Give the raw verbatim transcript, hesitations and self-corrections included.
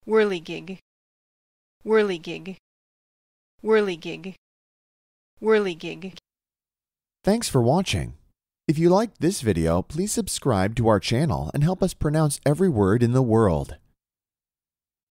Whirlygig, whirlygig, whirlygig, whirlygig. Thanks for watching. If you liked this video, please subscribe to our channel and help us pronounce every word in the world.